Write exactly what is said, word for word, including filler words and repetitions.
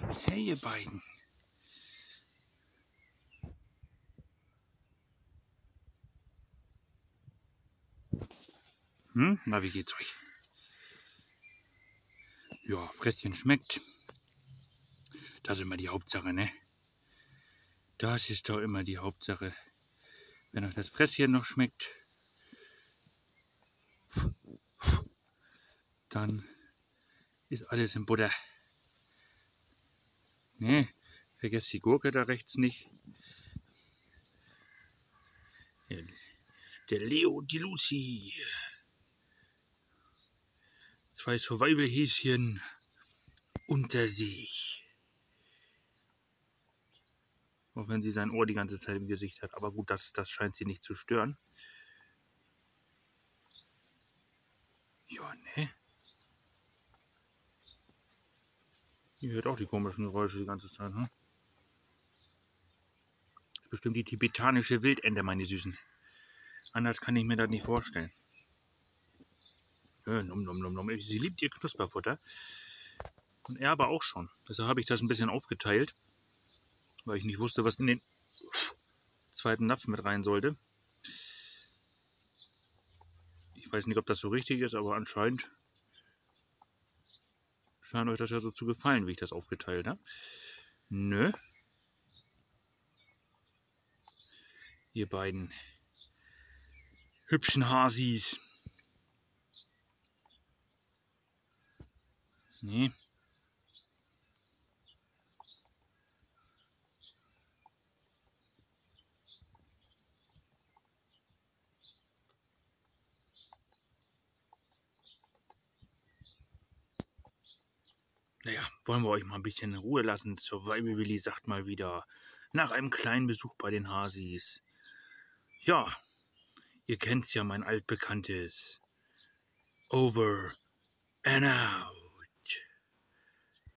Hey, ihr beiden. Hm? Na, wie geht's euch? Ja, Fresschen schmeckt. Das ist immer die Hauptsache, ne? Das ist doch immer die Hauptsache. Wenn euch das Fresschen noch schmeckt, dann ist alles in Butter. Ne? Vergesst die Gurke da rechts nicht. Der, der Leo und die Lucy. Zwei Survival-Häschen unter sich. Auch wenn sie sein Ohr die ganze Zeit im Gesicht hat. Aber gut, das, das scheint sie nicht zu stören. Ja, ne? Ihr hört auch die komischen Geräusche die ganze Zeit, hm? Das ist bestimmt die tibetanische Wildente, meine Süßen. Anders kann ich mir das nicht vorstellen. Ja, num, num, num, num. Sie liebt ihr Knusperfutter. Und er aber auch schon. Deshalb habe ich das ein bisschen aufgeteilt. Weil ich nicht wusste, was in den zweiten Napf mit rein sollte. Ich weiß nicht, ob das so richtig ist, aber anscheinend scheint euch das ja so zu gefallen, wie ich das aufgeteilt habe. Nö. Ihr beiden hübschen Hasis. Nee. Naja, wollen wir euch mal ein bisschen in Ruhe lassen. Survival Willy sagt mal wieder, nach einem kleinen Besuch bei den Hasis. Ja, ihr kennt's ja, mein altbekanntes Over and Out.